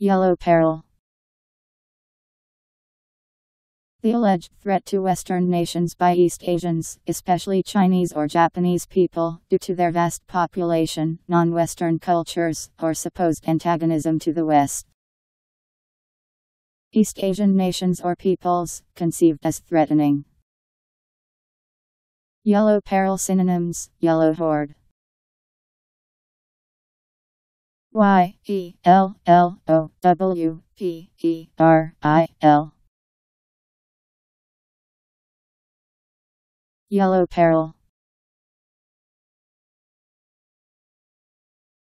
Yellow peril. The alleged threat to Western nations by East Asians, especially Chinese or Japanese people, due to their vast population, non-Western cultures, or supposed antagonism to the West. East Asian nations or peoples, conceived as threatening. Yellow peril. Synonyms: yellow horde. YELLOWPERIL. Yellow peril.